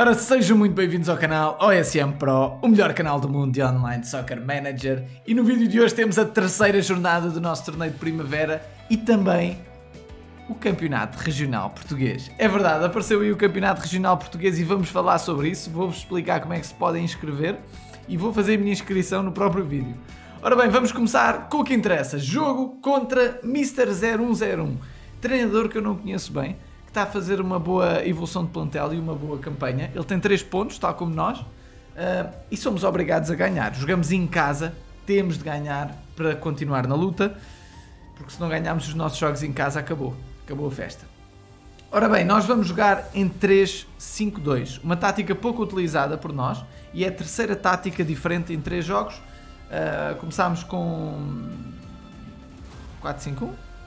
Ora, sejam muito bem-vindos ao canal OSM Pro, o melhor canal do mundo de Online Soccer Manager. E no vídeo de hoje temos a terceira jornada do nosso torneio de primavera e também o Campeonato Regional Português. É verdade, apareceu aí o Campeonato Regional Português e vamos falar sobre isso. Vou-vos explicar como é que se podem inscrever e vou fazer a minha inscrição no próprio vídeo. Ora bem, vamos começar com o que interessa. Jogo contra Mr. 0101, treinador que eu não conheço bem, que está a fazer uma boa evolução de plantel e uma boa campanha. Ele tem 3 pontos, tal como nós, e somos obrigados a ganhar. Jogamos em casa, temos de ganhar para continuar na luta, porque se não ganharmos os nossos jogos em casa, acabou a festa. Ora bem, nós vamos jogar em 3-5-2, uma tática pouco utilizada por nós, e é a terceira tática diferente em 3 jogos. Começámos com 4-5-1?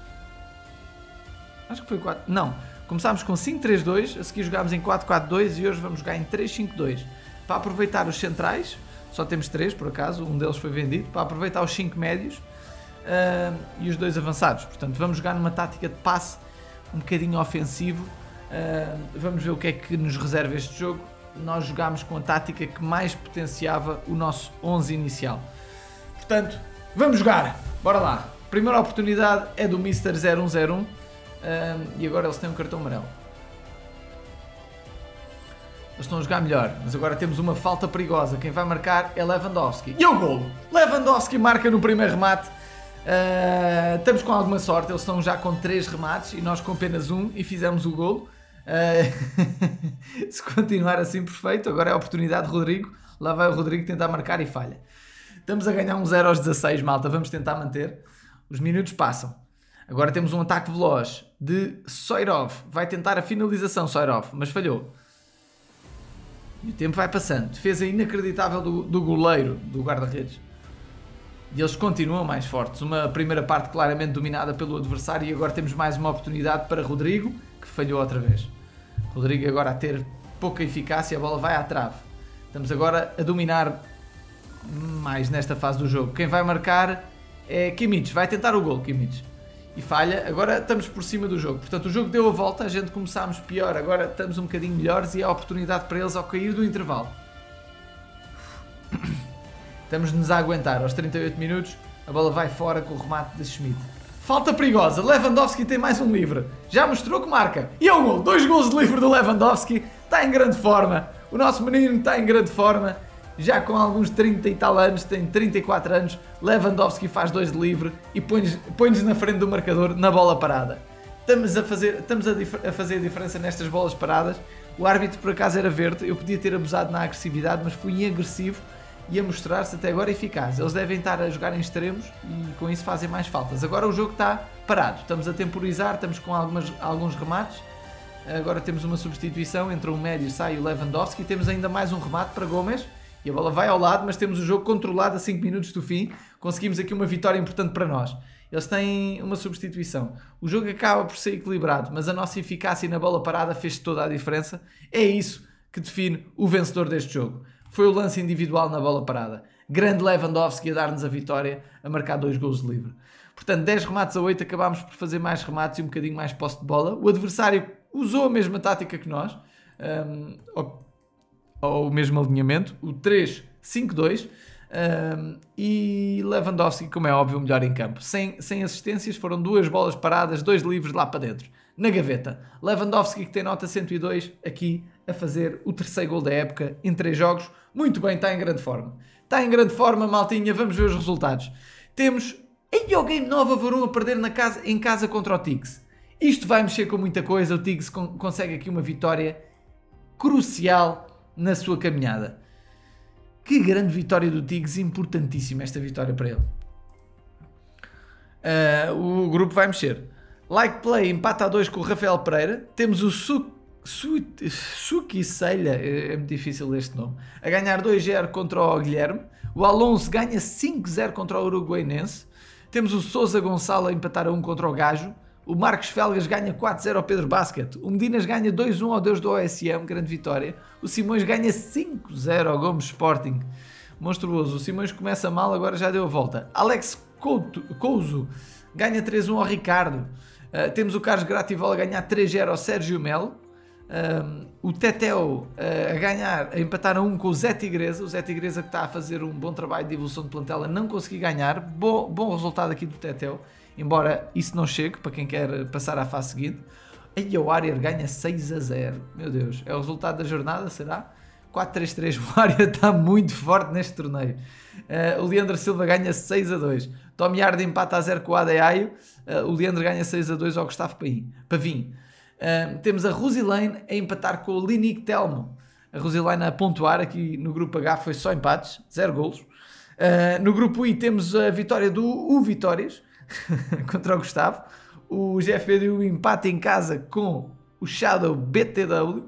Acho que foi 4... Não, começámos com 5-3-2, a seguir jogámos em 4-4-2 e hoje vamos jogar em 3-5-2. Para aproveitar os centrais, só temos 3 por acaso, um deles foi vendido, para aproveitar os 5 médios e os 2 avançados. Portanto, vamos jogar numa tática de passe um bocadinho ofensivo. Vamos ver o que é que nos reserva este jogo. Nós jogámos com a tática que mais potenciava o nosso 11 inicial. Portanto, vamos jogar! Bora lá! Primeira oportunidade é do Mr. 0101 e agora eles têm um cartão amarelo. Eles estão a jogar melhor, mas agora temos uma falta perigosa. Quem vai marcar é Lewandowski. E o golo! Lewandowski marca no primeiro remate. Estamos com alguma sorte, eles estão já com 3 remates e nós com apenas 1 e fizemos o golo. Se continuar assim, perfeito. Agora é a oportunidade de Rodrigo. Lá vai o Rodrigo tentar marcar e falha. Estamos a ganhar 1-0 aos 16, malta. Vamos tentar manter. Os minutos passam. Agora temos um ataque veloz de Soirov. Vai tentar a finalização, Soirov, mas falhou. E o tempo vai passando. Defesa inacreditável do goleiro, do guarda-redes. E eles continuam mais fortes. Uma primeira parte claramente dominada pelo adversário e agora temos mais uma oportunidade para Rodrigo, que falhou outra vez. Rodrigo agora a ter pouca eficácia, a bola vai à trave. Estamos agora a dominar mais nesta fase do jogo. Quem vai marcar é Kimmich. Vai tentar o gol, Kimmich. E falha. Agora estamos por cima do jogo. Portanto, o jogo deu a volta. A gente começámos pior. Agora estamos um bocadinho melhores e é a oportunidade para eles ao cair do intervalo. Estamos-nos a aguentar. Aos 38 minutos, a bola vai fora com o remate de Schmidt. Falta perigosa. Lewandowski tem mais um livre. Já mostrou que marca. E é o gol. 2 gols de livre do Lewandowski. Está em grande forma. O nosso menino está em grande forma. Já com alguns 30 e tal anos, tem 34 anos, Lewandowski faz 2 de livre e põe-nos na frente do marcador na bola parada. Estamos a fazer a diferença nestas bolas paradas. O árbitro por acaso era verde, eu podia ter abusado na agressividade, mas fui agressivo e a mostrar-se até agora eficaz. Eles devem estar a jogar em extremos e com isso fazem mais faltas. Agora o jogo está parado, estamos a temporizar, estamos com alguns remates. Agora temos uma substituição, entra um médio, sai o Lewandowski e temos ainda mais um remate para Gomes. E a bola vai ao lado, mas temos o jogo controlado a 5 minutos do fim. Conseguimos aqui uma vitória importante para nós. Eles têm uma substituição. O jogo acaba por ser equilibrado, mas a nossa eficácia na bola parada fez toda a diferença. É isso que define o vencedor deste jogo. Foi o lance individual na bola parada. Grande Lewandowski a dar-nos a vitória, a marcar 2 golos de livre. Portanto, 10 remates a 8, acabámos por fazer mais remates e um bocadinho mais posse de bola. O adversário usou a mesma tática que nós. Ou o mesmo alinhamento, o 3-5-2, e Lewandowski, como é óbvio, o melhor em campo. Sem assistências, foram 2 bolas paradas, 2 livres lá para dentro, na gaveta. Lewandowski, que tem nota 102, aqui a fazer o 3º gol da época em 3 jogos. Muito bem, está em grande forma. Está em grande forma, maltinha, vamos ver os resultados. Temos aí o Game Nova Varum a perder em casa contra o Tigres. Isto vai mexer com muita coisa, o Tigres consegue aqui uma vitória crucial na sua caminhada. Que grande vitória do Tigres, importantíssima esta vitória para ele. O grupo vai mexer. Like Play empata a 2 com o Rafael Pereira. Temos o Suki Selha, é muito difícil este nome, a ganhar 2-0 contra o Guilherme. O Alonso ganha 5-0 contra o Uruguaiense. Temos o Sousa Gonçalo a empatar a 1 contra o Gajo. O Marcos Felgas ganha 4-0 ao Pedro Basket. O Medinas ganha 2-1 ao Deus do OSM, grande vitória. O Simões ganha 5-0 ao Gomes Sporting. Monstruoso. O Simões começa mal, agora já deu a volta. Alex Couso ganha 3-1 ao Ricardo. Temos o Carlos Grativola a ganhar 3-0 ao Sérgio Melo. O Tetel a ganhar, a empatar a 1 com o Zé Tigresa. O Zé Tigresa que está a fazer um bom trabalho de evolução de plantel, a não conseguir ganhar. Bom resultado aqui do Tetel, embora isso não chegue para quem quer passar à fase seguinte. E o Warrior ganha 6-0. Meu Deus, é o resultado da jornada, será? 4-3-3. O Warrior está muito forte neste torneio. O Leandro Silva ganha 6-2. Tom Yard empata a 0 com o Adeaio. O Leandro ganha 6-2 ao Gustavo Pavim. Temos a Rosilane a empatar com o Linique Telmo. A Rosilane a pontuar. Aqui no grupo H foi só empates, 0 golos. No grupo I temos a vitória do Vitórias contra o Gustavo. O GFPDU empate em casa com o Shadow BTW.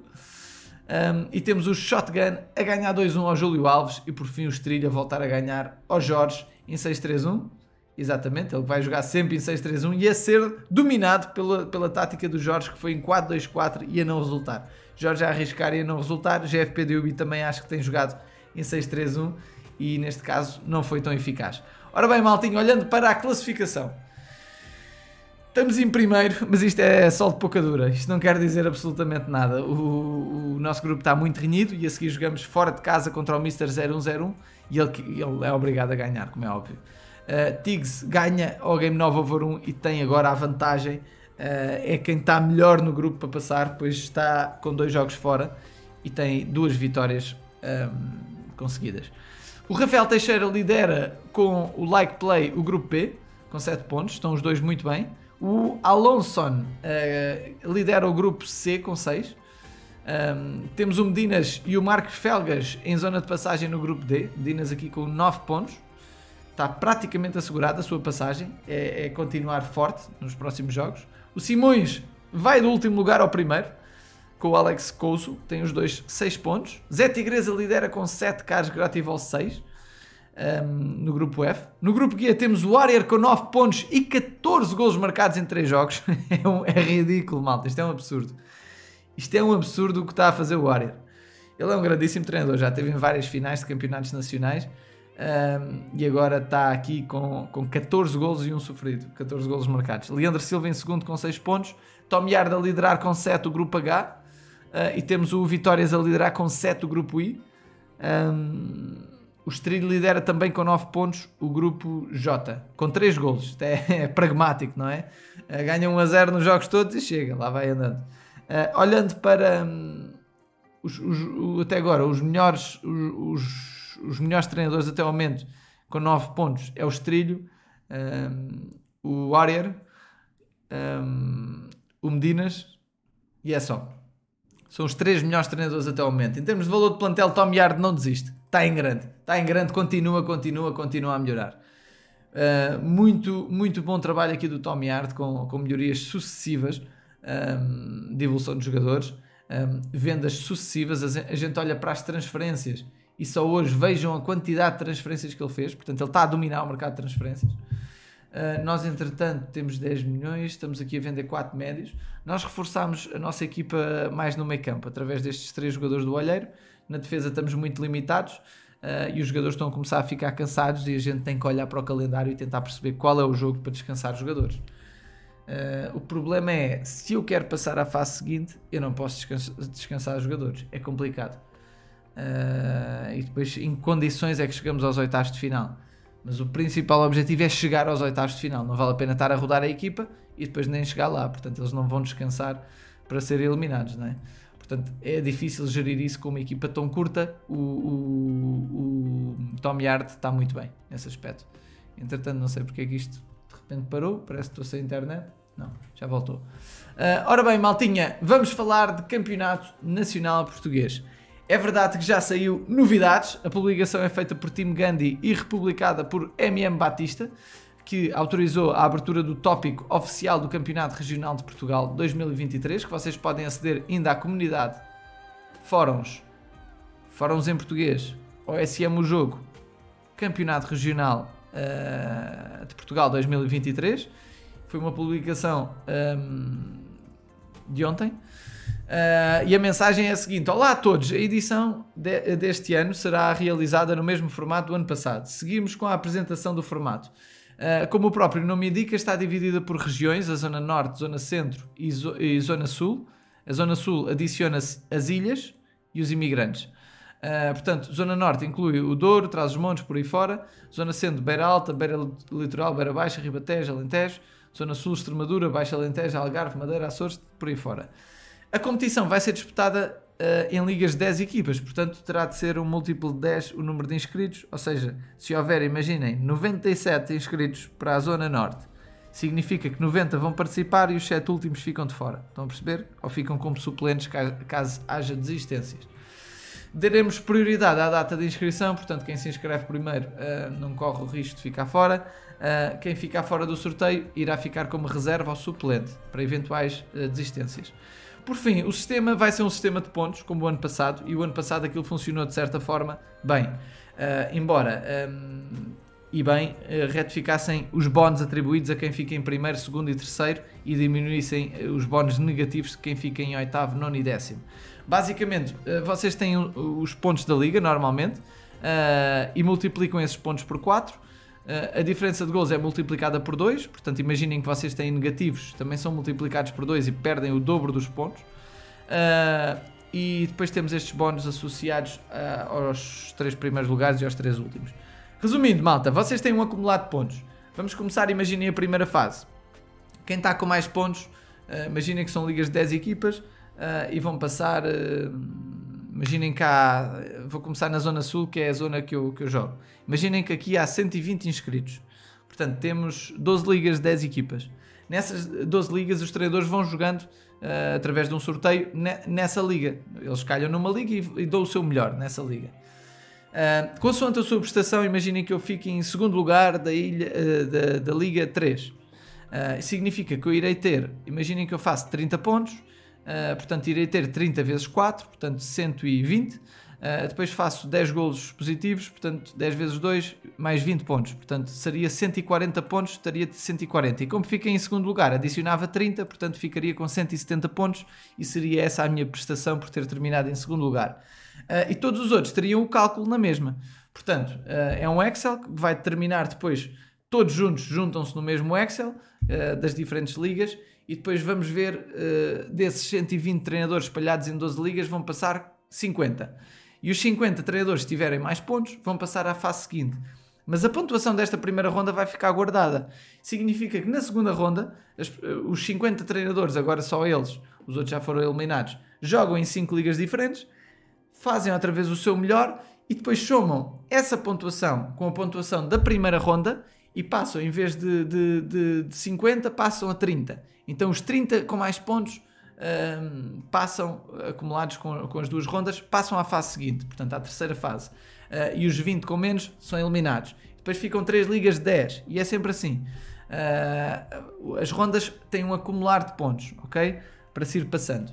E temos o Shotgun a ganhar 2-1 ao Júlio Alves. E por fim o Estrilho a voltar a ganhar ao Jorge em 6-3-1. Exatamente, ele vai jogar sempre em 6-3-1 e a ser dominado pela tática do Jorge, que foi em 4-2-4 e a não resultar. Jorge a arriscar e a não resultar. GFPDU também acho que tem jogado em 6-3-1 e neste caso não foi tão eficaz. Ora bem, maltinho, olhando para a classificação, estamos em primeiro, mas isto é sol de pouca dura. Isto não quer dizer absolutamente nada. O nosso grupo está muito renhido e a seguir jogamos fora de casa contra o Mr. 0101 e ele é obrigado a ganhar, como é óbvio. Tiggs ganha ao Game 9 over 1 e tem agora a vantagem. É quem está melhor no grupo para passar, pois está com 2 jogos fora e tem 2 vitórias conseguidas. O Rafael Teixeira lidera com o Like Play o grupo B com 7 pontos, estão os dois muito bem. O Alonson lidera o grupo C com 6. Temos o Medinas e o Marcos Felgas em zona de passagem no grupo D. Medinas aqui com 9 pontos. Está praticamente assegurada a sua passagem. É continuar forte nos próximos jogos. O Simões vai do último lugar ao primeiro, com o Alex Couso. Tem os dois 6 pontos. Zé Tigresa lidera com 7, Carlos Gratival 6. No grupo F. No grupo G temos o Warrior com 9 pontos e 14 golos marcados em 3 jogos. É ridículo, malta. Isto é um absurdo. Isto é um absurdo o que está a fazer o Warrior. Ele é um grandíssimo treinador. Já esteve em várias finais de campeonatos nacionais. E agora está aqui com 14 golos e 1 sofrido. 14 golos marcados. Leandro Silva em segundo com 6 pontos. Tom Yard a liderar com 7 o grupo H. E temos o Vitórias a liderar com 7 o grupo I. O Estrilho lidera também com 9 pontos o grupo J, com 3 golos. Isto é pragmático, não é? Ganha 1-0 nos jogos todos e chega, lá vai andando. Olhando para até agora, os melhores treinadores até ao momento com 9 pontos é o Estrilho, o Warrior, o Medinas e é só. São os 3 melhores treinadores até ao momento. Em termos de valor de plantel, Tom Yard não desiste. Está em grande, continua a melhorar. Muito bom trabalho aqui do Tom Yard, com melhorias sucessivas de evolução dos jogadores, vendas sucessivas. A gente olha para as transferências e só hoje vejam a quantidade de transferências que ele fez. Portanto, ele está a dominar o mercado de transferências. Nós, entretanto, temos 10 milhões, estamos aqui a vender 4 médios. Nós reforçámos a nossa equipa mais no meio campo, através destes 3 jogadores do Olheiro. Na defesa estamos muito limitados e os jogadores estão a começar a ficar cansados e a gente tem que olhar para o calendário e tentar perceber qual é o jogo para descansar os jogadores. O problema é, se eu quero passar à fase seguinte, eu não posso descansar os jogadores. É complicado. E depois, em que condições é que chegamos aos oitavos de final? Mas o principal objetivo é chegar aos oitavos de final. Não vale a pena estar a rodar a equipa e depois nem chegar lá. Portanto, eles não vão descansar para serem eliminados, não é? Portanto, é difícil gerir isso com uma equipa tão curta. O Tom Yard está muito bem nesse aspecto. Entretanto, não sei porque é que isto de repente parou. Parece que estou sem internet. Não, já voltou. Ora bem, maltinha, vamos falar de campeonato nacional português. É verdade que já saiu novidades. A publicação é feita por Tim Gandhi e republicada por MM Batista, que autorizou a abertura do tópico oficial do Campeonato Regional de Portugal 2023, que vocês podem aceder ainda à comunidade Fóruns em português, OSM o Jogo, Campeonato Regional de Portugal 2023. Foi uma publicação de ontem. E a mensagem é a seguinte: olá a todos, a edição deste ano será realizada no mesmo formato do ano passado. Seguimos com a apresentação do formato. Como o próprio nome indica, está dividida por regiões, a Zona Norte, Zona Centro e Zona Sul. A Zona Sul adiciona-se as ilhas e os imigrantes. Portanto, Zona Norte inclui o Douro, Trás-os-Montes, por aí fora. Zona Centro, Beira Alta, Beira Litoral, Beira Baixa, Ribatejo, Alentejo. Zona Sul, Extremadura, Baixo Alentejo, Algarve, Madeira, Açores, por aí fora. A competição vai ser disputada em ligas de 10 equipas, portanto terá de ser um múltiplo de 10 o número de inscritos, ou seja, se houver, imaginem, 97 inscritos para a Zona Norte, significa que 90 vão participar e os 7 últimos ficam de fora. Estão a perceber? Ou ficam como suplentes caso haja desistências. Daremos prioridade à data de inscrição, portanto quem se inscreve primeiro não corre o risco de ficar fora. Quem ficar fora do sorteio irá ficar como reserva ou suplente para eventuais desistências. Por fim, o sistema vai ser um sistema de pontos, como o ano passado, e o ano passado aquilo funcionou de certa forma bem. Embora retificassem os bónus atribuídos a quem fica em primeiro, segundo e terceiro e diminuíssem os bónus negativos de quem fica em oitavo, nono e décimo. Basicamente, vocês têm os pontos da liga normalmente e multiplicam esses pontos por 4. A diferença de gols é multiplicada por 2, portanto imaginem que vocês têm negativos, também são multiplicados por 2 e perdem o dobro dos pontos. E depois temos estes bónus associados aos 3 primeiros lugares e aos 3 últimos. Resumindo, malta, vocês têm um acumulado de pontos. Vamos começar, imaginem a primeira fase. Quem está com mais pontos, imaginem que são ligas de 10 equipas e vão passar... Imaginem cá, vou começar na Zona Sul, que é a zona que eu jogo. Imaginem que aqui há 120 inscritos. Portanto, temos 12 ligas de 10 equipas. Nessas 12 ligas, os treinadores vão jogando através de um sorteio nessa liga. Eles calham numa liga e dão o seu melhor nessa liga. Consoante a sua prestação, imaginem que eu fique em segundo lugar da Liga 3. Significa que eu irei ter, imaginem que eu faço 30 pontos, portanto irei ter 30 vezes 4, portanto 120. Depois faço 10 golos positivos, portanto 10 vezes 2 mais 20 pontos, portanto seria 140 pontos, estaria de 140. E como fiquei em segundo lugar, adicionava 30, portanto ficaria com 170 pontos e seria essa a minha prestação por ter terminado em segundo lugar. E todos os outros teriam o cálculo na mesma. Portanto, é um Excel que vai determinar depois, todos juntos juntam-se no mesmo Excel das diferentes ligas e depois vamos ver desses 120 treinadores espalhados em 12 ligas vão passar 50. E os 50 treinadores que tiverem mais pontos vão passar à fase seguinte. Mas a pontuação desta primeira ronda vai ficar guardada. Significa que na segunda ronda, os 50 treinadores, agora só eles, os outros já foram eliminados, jogam em 5 ligas diferentes, fazem outra vez o seu melhor e depois somam essa pontuação com a pontuação da primeira ronda e passam, em vez de 50, passam a 30. Então os 30 com mais pontos passam, acumulados com as duas rondas, passam à fase seguinte, portanto à terceira fase. E os 20 com menos são eliminados. Depois ficam 3 ligas de 10 e é sempre assim. As rondas têm um acumular de pontos, ok? Para se ir passando.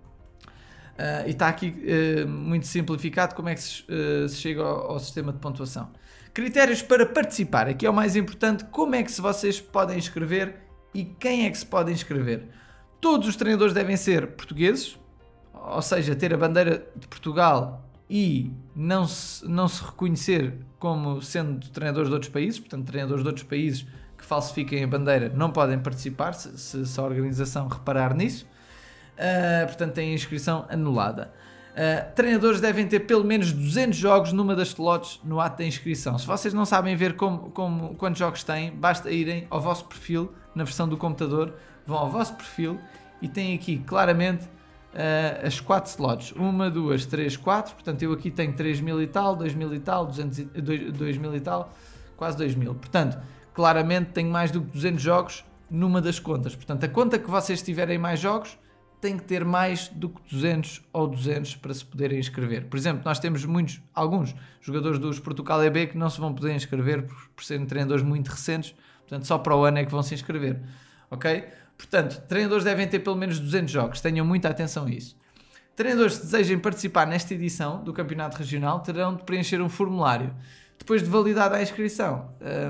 E está aqui muito simplificado como é que se chega ao sistema de pontuação. Critérios para participar. Aqui é o mais importante. Como é que vocês podem inscrever e quem é que se pode inscrever? Todos os treinadores devem ser portugueses, ou seja, ter a bandeira de Portugal e não se reconhecer como sendo treinadores de outros países. Portanto, treinadores de outros países que falsifiquem a bandeira não podem participar se a organização reparar nisso. Portanto, têm a inscrição anulada. Treinadores devem ter pelo menos 200 jogos numa das slots no ato da inscrição. Se vocês não sabem ver quantos jogos têm, basta irem ao vosso perfil na versão do computador, vão ao vosso perfil e têm aqui claramente as 4 slots. 1, 2, 3, 4. Portanto, eu aqui tenho 3.000 e tal, 2.000 e tal, 2.000 e tal, quase 2.000. Portanto, claramente tenho mais do que 200 jogos numa das contas. Portanto, a conta que vocês tiverem mais jogos tem que ter mais do que 200 ou 200 para se poderem inscrever. Por exemplo, nós temos alguns jogadores dos Portugal EB que não se vão poder inscrever por serem treinadores muito recentes, portanto só para o ano é que vão se inscrever, ok? Portanto, treinadores devem ter pelo menos 200 jogos, tenham muita atenção a isso. Treinadores que desejem participar nesta edição do Campeonato Regional terão de preencher um formulário. Depois de validada a inscrição,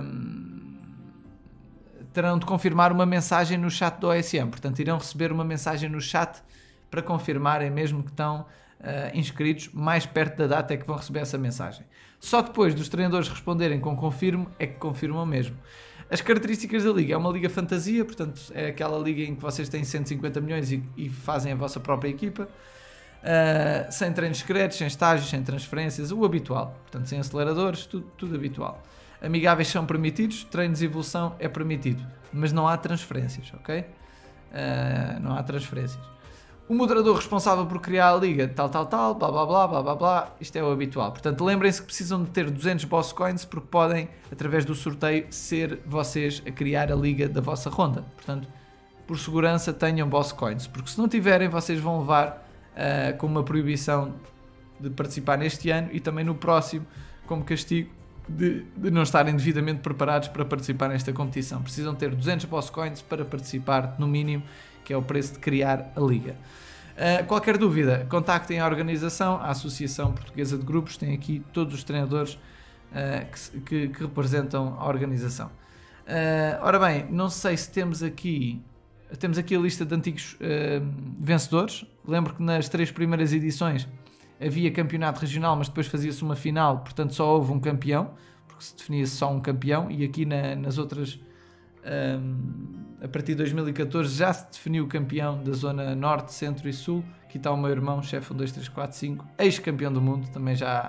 terão de confirmar uma mensagem no chat do OSM, portanto irão receber uma mensagem no chat para confirmarem mesmo que estão inscritos. Mais perto da data é que vão receber essa mensagem. Só depois dos treinadores responderem com confirmo é que confirmam mesmo. As características da liga, é uma liga fantasia, portanto é aquela liga em que vocês têm 150 milhões e fazem a vossa própria equipa, sem treinos secretos, sem estágios, sem transferências, o habitual, portanto sem aceleradores, tudo habitual. Amigáveis são permitidos, treinos de evolução é permitido, mas não há transferências, ok? Não há transferências. O moderador responsável por criar a liga, tal, blá blá blá blá blá blá, isto é o habitual. Portanto, lembrem-se que precisam de ter 200 boss coins porque podem, através do sorteio, ser vocês a criar a liga da vossa ronda. Portanto, por segurança, tenham boss coins, porque se não tiverem, vocês vão levar com uma proibição de participar neste ano e também no próximo, como castigo de não estarem devidamente preparados para participar nesta competição. Precisam ter 200 boss coins para participar, no mínimo, que é o preço de criar a liga. Qualquer dúvida, contactem a organização, a Associação Portuguesa de Grupos, tem aqui todos os treinadores que representam a organização. Ora bem, não sei se temos aqui a lista de antigos vencedores. Lembro que nas 3 primeiras edições havia campeonato regional, mas depois fazia-se uma final, portanto só houve um campeão, porque se definia-se só um campeão, e aqui nas outras... a partir de 2014 já se definiu o campeão da zona norte, centro e sul. Aqui está o meu irmão, chefe 1, 2, 3, 4, 5, ex-campeão do mundo, também já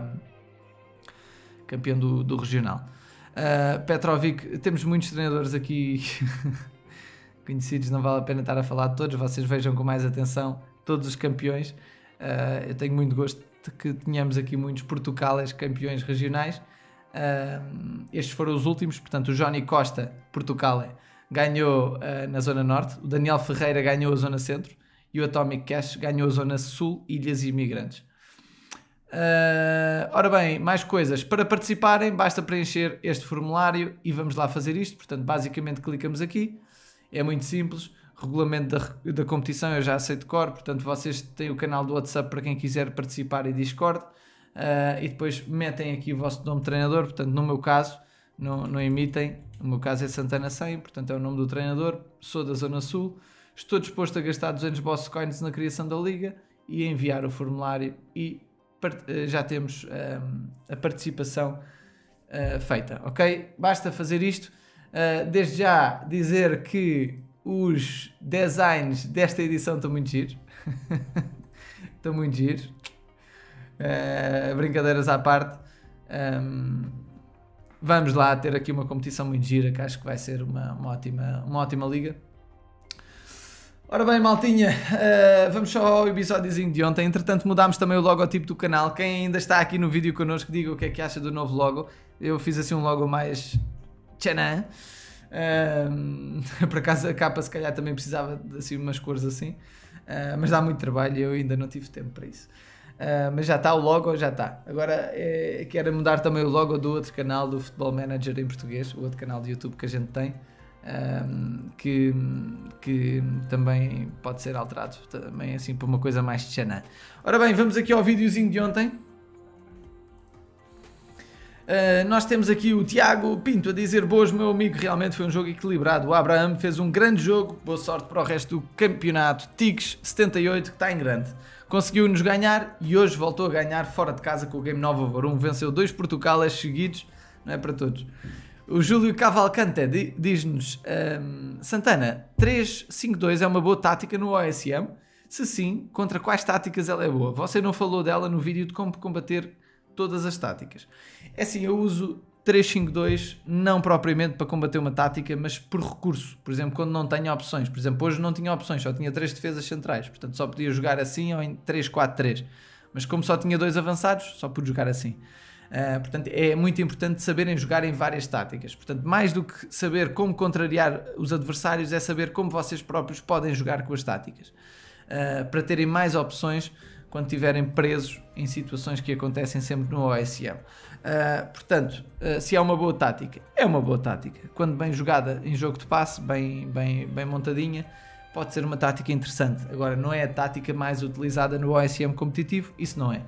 campeão do regional. Petrovic, temos muitos treinadores aqui conhecidos, não vale a pena estar a falar de todos, vocês vejam com mais atenção todos os campeões. Eu tenho muito gosto de que tenhamos aqui muitos portucales campeões regionais. Estes foram os últimos, portanto o Johnny Costa, Portugal, ganhou na Zona Norte, o Daniel Ferreira ganhou a Zona Centro e o Atomic Cash ganhou a Zona Sul, Ilhas e Imigrantes. Ora bem, mais coisas. Para participarem basta preencher este formulário e vamos lá fazer isto. Portanto, basicamente clicamos aqui, é muito simples. Regulamento da competição eu já aceito de cor, portanto vocês têm o canal do WhatsApp para quem quiser participar e Discord. E depois metem aqui o vosso nome de treinador, portanto no meu caso não emitem, no meu caso é Santana 100, portanto é o nome do treinador, sou da Zona Sul, estou disposto a gastar 200 boss coins na criação da liga e a enviar o formulário e já temos a participação feita, ok? Basta fazer isto. Desde já dizer que os designs desta edição estão muito giros. Estão muito giros. Brincadeiras à parte, vamos lá ter aqui uma competição muito gira, que acho que vai ser uma ótima liga. Ora bem, maltinha, vamos só ao episódiozinho de ontem. Entretanto mudámos também o logotipo do canal. Quem ainda está aqui no vídeo connosco, diga o que é que acha do novo logo. Eu fiz assim um logo mais tchanã. Por acaso a capa se calhar também precisava de assim, umas cores assim, mas dá muito trabalho e eu ainda não tive tempo para isso. Mas já está o logo, já está. Agora quero mudar também o logo do outro canal, do Football Manager em português, o outro canal de YouTube que a gente tem, que também pode ser alterado também assim para uma coisa mais tchanã. Ora bem, vamos aqui ao videozinho de ontem. Nós temos aqui o Tiago Pinto a dizer: boas, meu amigo, realmente foi um jogo equilibrado. O Abraham fez um grande jogo, boa sorte para o resto do campeonato. Tigres 78, que está em grande. Conseguiu-nos ganhar e hoje voltou a ganhar fora de casa com o Game 9 over 1. Venceu 2 Portugales seguidos, não é para todos. O Júlio Cavalcante diz-nos: Santana, 3-5-2 é uma boa tática no OSM? Se sim, contra quais táticas ela é boa? Você não falou dela no vídeo de como combater todas as táticas. É assim, eu uso 3-5-2 não propriamente para combater uma tática, mas por recurso. Por exemplo, quando não tenho opções. Por exemplo, hoje não tinha opções, só tinha 3 defesas centrais. Portanto, só podia jogar assim ou em 3-4-3. Mas como só tinha 2 avançados, só pude jogar assim. Portanto, é muito importante saberem jogar em várias táticas. Portanto, mais do que saber como contrariar os adversários, é saber como vocês próprios podem jogar com as táticas. Para terem mais opções quando estiverem presos em situações que acontecem sempre no OSM. Portanto, se é uma boa tática, é uma boa tática. Quando bem jogada em jogo de passe, bem montadinha, pode ser uma tática interessante. Agora, não é a tática mais utilizada no OSM competitivo, isso não é.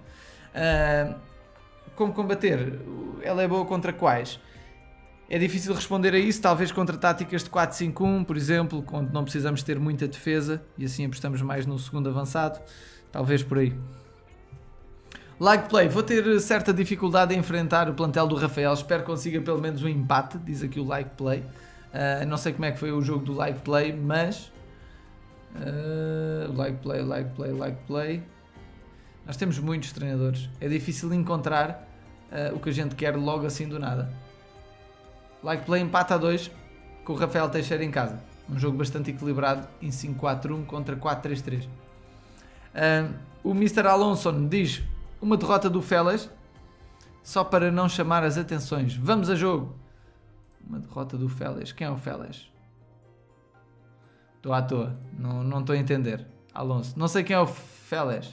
Como combater? Ela é boa contra quais? É difícil responder a isso, talvez contra táticas de 4-5-1, por exemplo, quando não precisamos ter muita defesa e assim apostamos mais no segundo avançado. Talvez por aí. Like Play, vou ter certa dificuldade em enfrentar o plantel do Rafael. Espero que consiga pelo menos um empate, diz aqui o Like Play. Não sei como é que foi o jogo do Like Play, mas... Like Play. Nós temos muitos treinadores. É difícil encontrar o que a gente quer logo assim do nada. Like Play empata a 2 com o Rafael Teixeira em casa. Um jogo bastante equilibrado em 5-4-1 contra 4-3-3. O Mr. Alonso diz uma derrota do Félix só para não chamar as atenções. Vamos a jogo. Uma derrota do Félix. Quem é o Félix? Estou à toa. Não estou a entender. Alonso. Não sei quem é o Félix.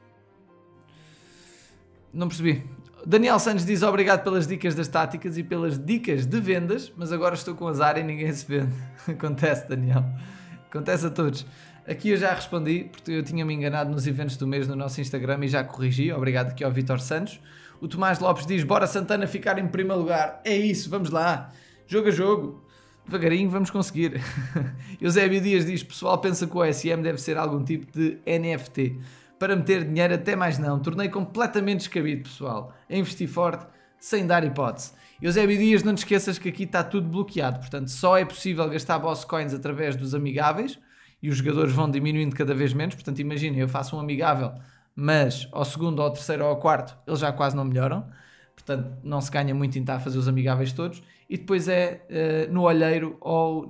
Não percebi. Daniel Santos diz obrigado pelas dicas das táticas e pelas dicas de vendas, mas agora estou com azar e ninguém se vende. Acontece, Daniel. Acontece a todos. Aqui eu já respondi, porque eu tinha-me enganado nos eventos do mês no nosso Instagram e já corrigi. Obrigado aqui ao Vitor Santos. O Tomás Lopes diz, bora Santana ficar em primeiro lugar. É isso, vamos lá. Jogo a jogo. Devagarinho vamos conseguir. Eusébio Dias diz, pessoal pensa que o OSM deve ser algum tipo de NFT. Para meter dinheiro até mais não. Tornei completamente descabido, pessoal. A investir forte, sem dar hipótese. Eusébio Dias, não te esqueças que aqui está tudo bloqueado. Portanto, só é possível gastar Boss Coins através dos amigáveis. E os jogadores vão diminuindo cada vez menos. Portanto, imaginem, eu faço um amigável, mas ao segundo, ao terceiro ou ao quarto, eles já quase não melhoram. Portanto, não se ganha muito em estar a fazer os amigáveis todos. E depois é no olheiro ou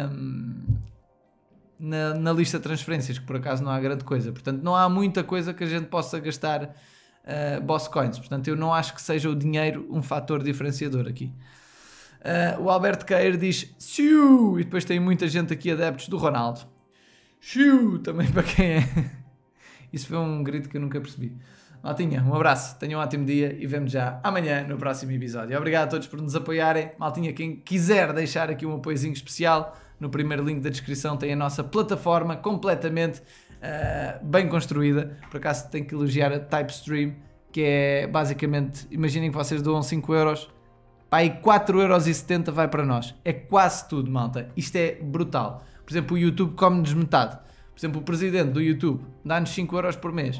na lista de transferências, que por acaso não há grande coisa. Portanto, não há muita coisa que a gente possa gastar Boss Coins. Portanto, eu não acho que seja o dinheiro um fator diferenciador aqui. O Alberto Caeiro diz Siu! E depois tem muita gente aqui adeptos do Ronaldo. Siu! Também para quem é. Isso foi um grito que eu nunca percebi. Maltinha, um abraço, tenham um ótimo dia e vemos já amanhã no próximo episódio. Obrigado a todos por nos apoiarem. Maltinha, quem quiser deixar aqui um apoiozinho especial, no primeiro link da descrição tem a nossa plataforma completamente bem construída. Por acaso tenho que elogiar a Typestream, que é basicamente, imaginem que vocês doam 5€, pá, e 4,70€ vai para nós. É quase tudo, malta. Isto é brutal. Por exemplo, o YouTube come-nos metade. Por exemplo, o presidente do YouTube dá-nos 5€ por mês.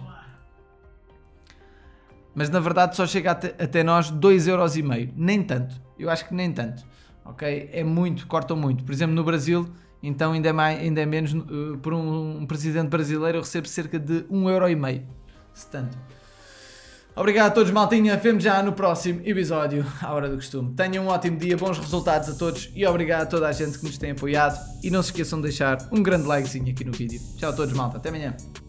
Mas na verdade só chega até nós 2,5€. Nem tanto. Eu acho que nem tanto. Ok? É muito, cortam muito. Por exemplo, no Brasil, então ainda é menos. Por um presidente brasileiro eu recebo cerca de 1,5€. Se tanto. Obrigado a todos, maltinha. Vemos já no próximo episódio, à hora do costume. Tenham um ótimo dia, bons resultados a todos e obrigado a toda a gente que nos tem apoiado. E não se esqueçam de deixar um grande likezinho aqui no vídeo. Tchau a todos, malta. Até amanhã.